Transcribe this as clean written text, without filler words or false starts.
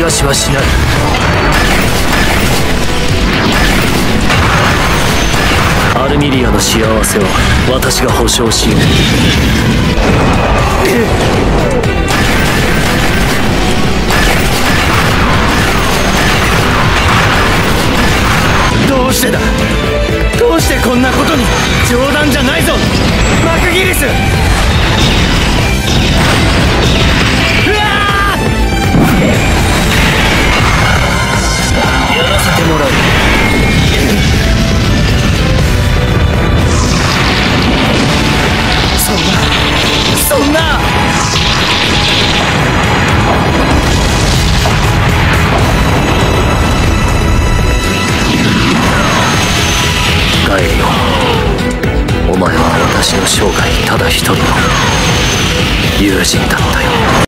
がしはしない。アルミリアの幸せは私が保証しよう。どうしてだ。どうしてこんなことに。冗談じゃないぞマクギリス。やらせてもらう。そんなガエルよ、お前は私の生涯ただ一人の友人だったよ。